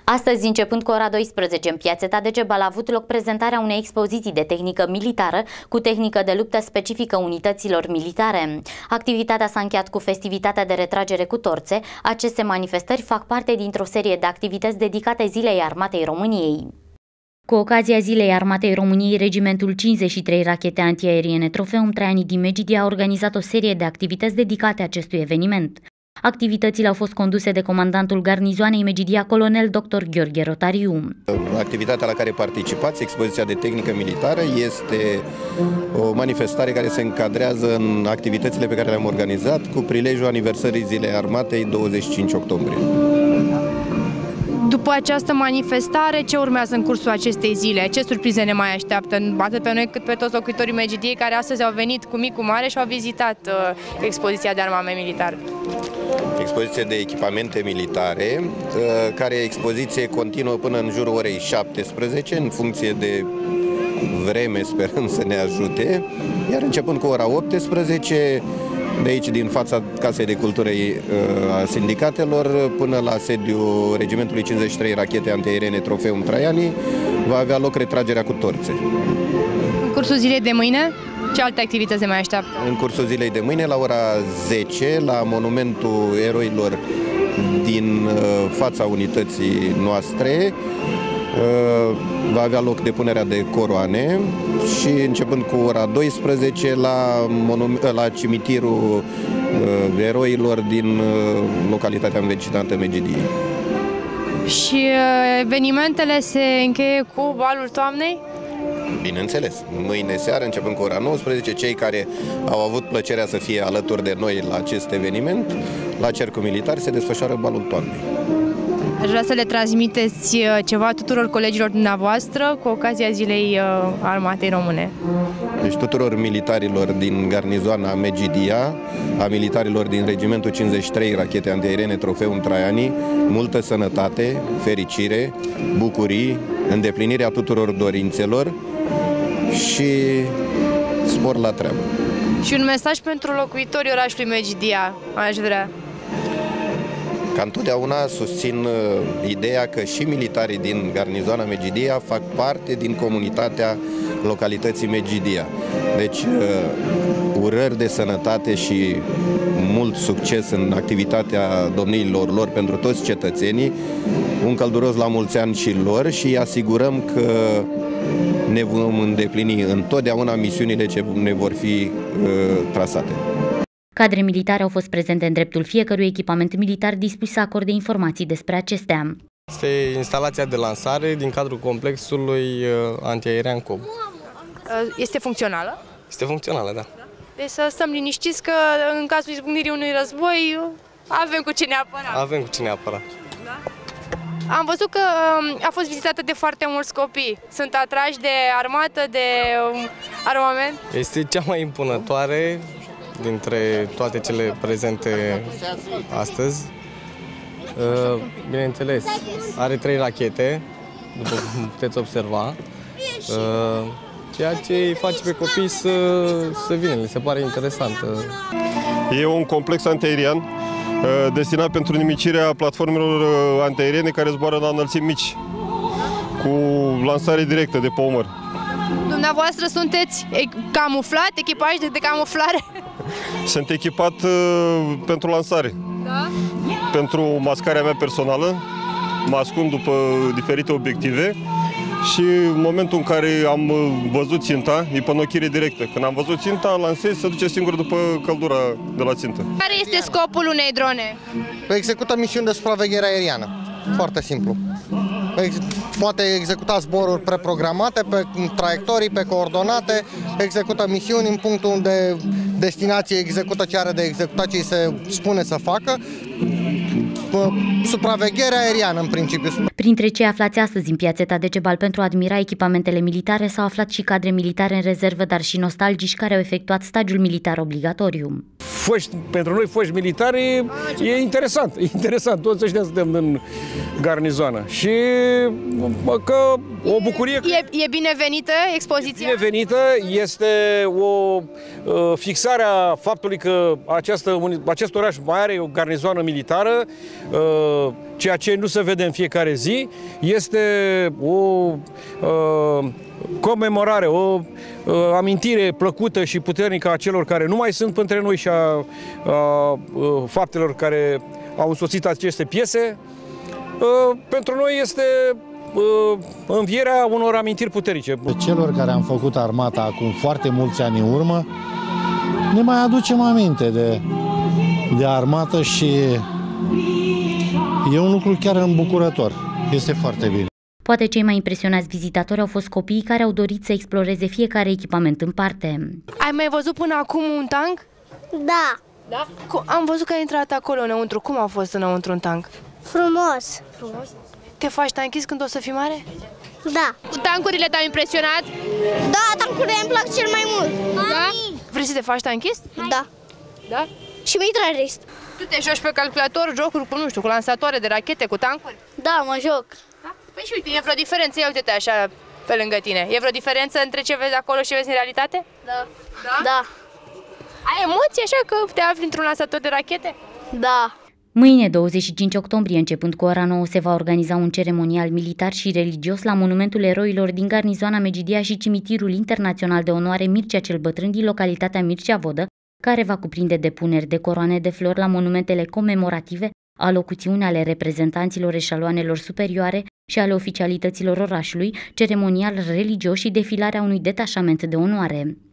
Astăzi, începând cu ora 12, în Piațeta Degebal a avut loc prezentarea unei expoziții de tehnică militară cu tehnică de luptă specifică unităților militare. Activitatea s-a încheiat cu festivitatea de retragere cu torțe. Aceste manifestări fac parte dintr-o serie de activități dedicate Zilei Armatei României. Cu ocazia Zilei Armatei României, Regimentul 53 Rachete Antiaeriene Trofeum Traiani din Megidia a organizat o serie de activități dedicate acestui eveniment. Activitățile au fost conduse de comandantul garnizoanei Megidia, colonel dr. Gheorghe Rotariu. Activitatea la care participați, expoziția de tehnică militară, este o manifestare care se încadrează în activitățile pe care le-am organizat cu prilejul aniversării Zilei Armatei 25 octombrie. După această manifestare, ce urmează în cursul acestei zile? Ce surprize ne mai așteaptă, atât pe noi cât pe toți locuitorii Megidiei, care astăzi au venit cu mic, cu mare și au vizitat expoziția de armament militar? Expoziție de echipamente militare, care expoziție continuă până în jurul orei 17, în funcție de vreme, sperăm să ne ajute, iar începând cu ora 18, de aici, din fața Casei de Cultură a Sindicatelor, până la sediul Regimentului 53 Rachete Antiaeriene Trofeum Traiani, va avea loc retragerea cu torțe. În cursul zilei de mâine, ce alte activități se mai așteaptă? În cursul zilei de mâine, la ora 10, la monumentul eroilor din fața unității noastre, va avea loc depunerea de coroane și începând cu ora 12 la cimitirul eroilor din localitatea învecinată Megidiei. Și evenimentele se încheie cu balul toamnei? Bineînțeles. Mâine seară, începând cu ora 19, cei care au avut plăcerea să fie alături de noi la acest eveniment, la Cercul Militar, se desfășoară balul toamnei. Aș vrea să le transmiteți ceva tuturor colegilor dumneavoastră cu ocazia Zilei Armatei Române. Deci tuturor militarilor din garnizoana Megidia, a militarilor din Regimentul 53 Rachete Antiaeriene Trofeum Traiani, multă sănătate, fericire, bucurii, îndeplinirea tuturor dorințelor și spor la treabă. Și un mesaj pentru locuitorii orașului Megidia, aș vrea. Ca întotdeauna susțin ideea că și militarii din garnizoana Megidia fac parte din comunitatea localității Megidia. Deci, urări de sănătate și mult succes în activitatea domniilor lor pentru toți cetățenii, un călduros la mulți ani și lor și asigurăm că ne vom îndeplini întotdeauna misiunile ce ne vor fi trasate. Cadre militare au fost prezente în dreptul fiecărui echipament militar dispus să acorde informații despre acestea. Este instalația de lansare din cadrul complexului antiaerian COB. Este funcțională? Este funcțională, da. Deci să stăm liniștiți că în cazul izbucnirii unui război avem cu ce ne apăra. Avem cu ce ne apăra. Da? Am văzut că a fost vizitată de foarte mulți copii. Sunt atrași de armată, de armament? Este cea mai impunătoare dintre toate cele prezente astăzi. Bineînțeles, are 3 rachete, după cum puteți observa, ceea ce îi face pe copii să vină, le se pare interesant. E un complex antiaerian destinat pentru nimicirea platformelor antiaeriene care zboară la înălțimi mici, cu lansare directă de pe umăr. Dumneavoastră sunteți camuflat, echipaj de camuflare? Sunt echipat pentru lansare. Da? Pentru mascarea mea personală, mă ascund după diferite obiective și în momentul în care am văzut ținta, e pănochire directă. Când am văzut ținta, lansez, se duce singur după căldura de la țintă. Care este scopul unei drone? Execută misiuni de supraveghere aeriană. Foarte simplu. Poate executa zboruri preprogramate, pe traiectorii, pe coordonate, execută misiuni în punctul unde destinație execută ce are de executat, ce îi se spune să facă. Supraveghere aeriană în principiu. Printre cei aflați astăzi în Piațeta Degebal pentru a admira echipamentele militare s-au aflat și cadre militare în rezervă, dar și nostalgici care au efectuat stagiul militar obligatoriu. Pentru noi foști militari e interesant, toți ăștia suntem în garnizoană și că o bucurie. E binevenită expoziția? E binevenită, este o fixare a faptului că acest oraș mai are o garnizoană militară, ceea ce nu se vede în fiecare zi. Este o comemorare, o amintire plăcută și puternică a celor care nu mai sunt între noi și a faptelor care au însoțit aceste piese. Pentru noi este învierea unor amintiri puternice. Celor care am făcut armata acum foarte mulți ani în urmă, ne mai aducem aminte de armată și e un lucru chiar îmbucurător. Este foarte bine. Poate cei mai impresionați vizitatori au fost copiii care au dorit să exploreze fiecare echipament în parte. Ai mai văzut până acum un tank? Da. Da? Am văzut că ai intrat acolo înăuntru. Cum a fost înăuntru un tank? Frumos. Frumos. Te faci tanchist când o să fii mare? Da. Cu tancurile te-au impresionat? Da, tancurile îmi plac cel mai mult. Da? Vrei să te faci tanchist? Da. Da? Și mitralist. Tu te joci pe calculator, jocuri cu, nu știu, cu lansatoare de rachete, cu tancuri? Da, mă joc. Da? Păi și uite, e vreo diferență? Ia uite-te așa pe lângă tine. E vreo diferență între ce vezi acolo și ce vezi în realitate? Da. Da? Da. Ai emoții așa că te afli într-un lansator de rachete? Da. Mâine, 25 octombrie, începând cu ora 9, se va organiza un ceremonial militar și religios la Monumentul Eroilor din garnizoana Megidia și Cimitirul Internațional de Onoare Mircea cel Bătrân din localitatea Mircea Vodă, care va cuprinde depuneri de coroane de flori la monumentele comemorative, alocuțiuni ale reprezentanților eșaloanelor superioare și ale oficialităților orașului, ceremonial religios și defilarea unui detașament de onoare.